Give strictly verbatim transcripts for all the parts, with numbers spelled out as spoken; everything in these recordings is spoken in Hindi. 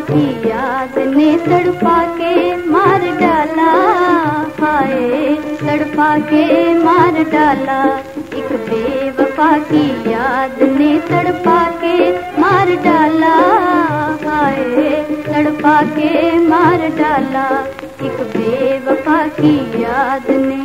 की याद ने तड़पा के मार डाला, हाय तड़पा के मार डाला। एक बेवफा की याद ने तड़पा के मार डाला, हाय तड़पा के मार डाला। एक बेवफा की याद ने।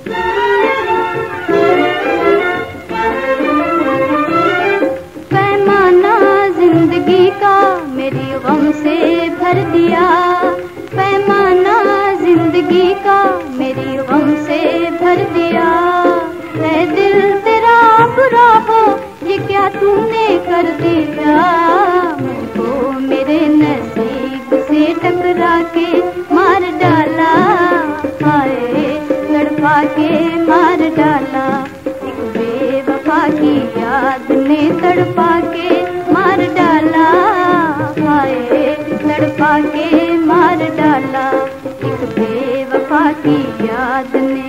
पैमाना जिंदगी का मेरी गम से भर दिया, पैमाना जिंदगी का मेरी गम से भर दिया। है दिल तेरा बुरा हो ये क्या तूने कर दिया, मुझको मेरे नसीब से टकरा के मार डाला, हाय तड़पा के मार डाला। एक बेवफा की याद ने तड़पा के मार डाला, हाय तड़पा के मार डाला। एक बेवफा की याद ने।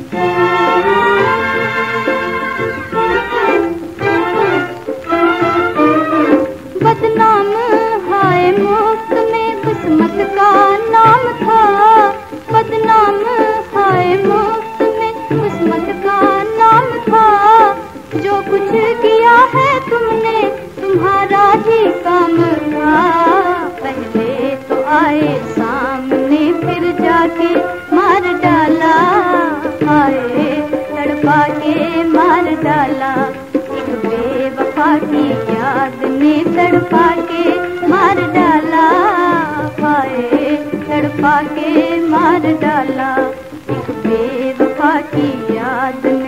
बदनाम हाय मुफ्त में किस्मत का नाम था, बदनाम हाय मुफ्त में किस्मत का नाम था। जो कुछ किया है तुमने तुम्हारा ही काम था, पहले तो आए सामने फिर जाके मार डाला, हाय तड़पा के मार डाला। एक बेवफा की याद ने तड़पा के मार डाला, हाय तड़पा के मार डाला। एक बेवफा की याद ने।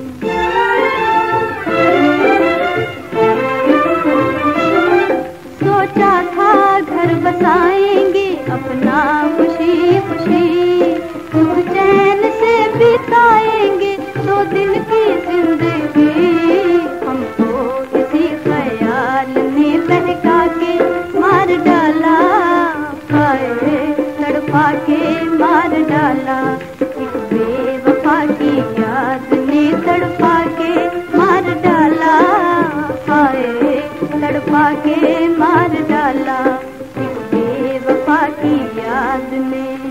सोचा था घर बसाएंगे अपना खुशी खुशी, सुख चैन से बिताएंगे दो दिन की जिंदगी। हमको किसी ख्याल ने बहका के मार डाला, हाय तड़पा के मार डाला। एक बेवफा की याद ने तड़पा के मार डाला, हाय तड़पा के मार डाला। एक बेवफा की याद ने।